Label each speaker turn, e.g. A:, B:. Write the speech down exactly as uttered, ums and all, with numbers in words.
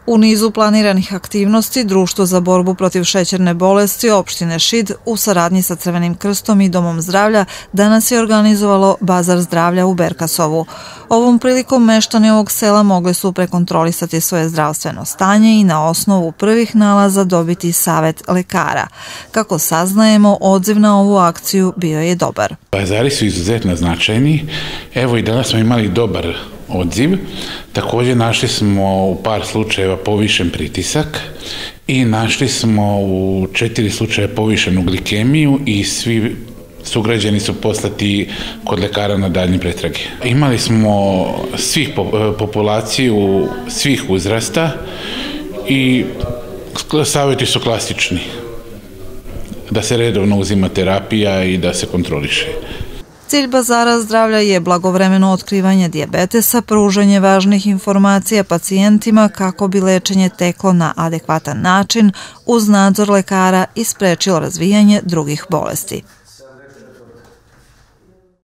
A: U nizu planiranih aktivnosti, Društvo za borbu protiv šećerne bolesti opštine Šid u saradnji sa Crvenim krstom i Domom zdravlja danas je organizovalo bazar zdravlja u Berkasovu. Ovom prilikom meštani ovog sela mogli su prekontrolisati svoje zdravstveno stanje i na osnovu prvih nalaza dobiti savet lekara. Kako saznajemo, odziv na ovu akciju bio je dobar.
B: Bazari su izuzetno značajni. Evo i danas smo imali dobar odziv. Također našli smo u par slučajeva povišen pritisak i našli smo u četiri slučaja povišenu glikemiju i svi sugrađani su poslati kod lekara na daljnje pretrage. Imali smo svih populaciju, svih uzrasta i savjeti su klasični. Da se redovno uzima terapija i da se kontroliše.
A: Cilj bazara zdravlja je blagovremeno otkrivanje dijabetesa, pružanje važnih informacija pacijentima kako bi lečenje teklo na adekvatan način uz nadzor lekara i sprečilo razvijanje drugih bolesti.